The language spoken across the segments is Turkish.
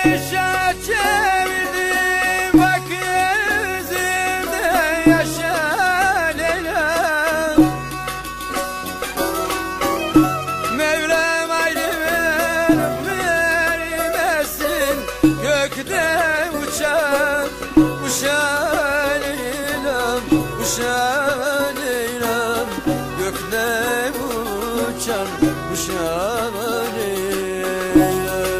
perişan çevirdim, bak yüzümde yaşa Leyla'm. Mevlam ayrı vermesin gökte uçan uşağı Leyla'm, uşağı Leyla'm, gökte uçan uşağı Leyla'm.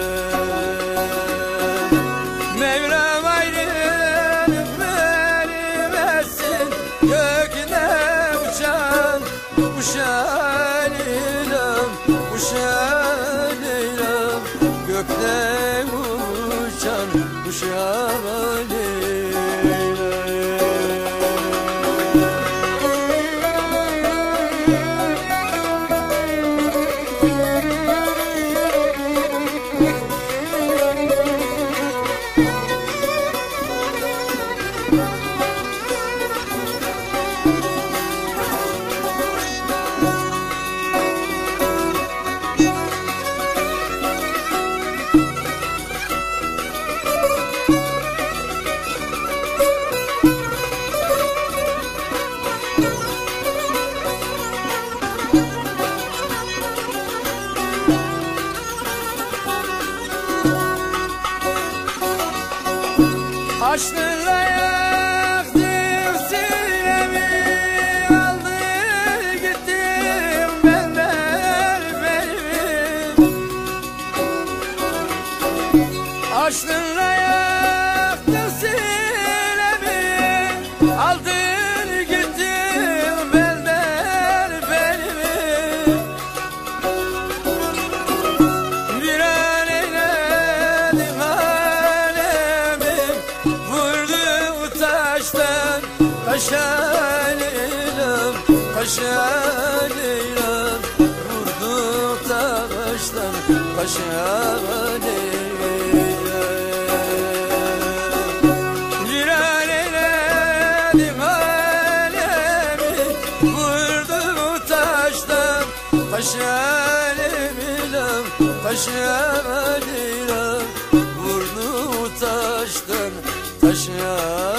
Mevlam ayrılık vermesin gökte uçan uşağı Leyla'm, uşağı Leyla'm, gökte uçan uşağı Leyla'm. Açtığında yaktım sinemi, aldı gittim benden benim. Açtığında yaktım sinemi, aldı gittim benden benim. Bir an eyledim taşa Leyla'm, taşa Leyla'm, vurdu taştan taşa Leyla'm. Viran eyledim alemi, vurdu taştan taşa Leyla'm, taşa Leyla'm, vurdu taştan taşa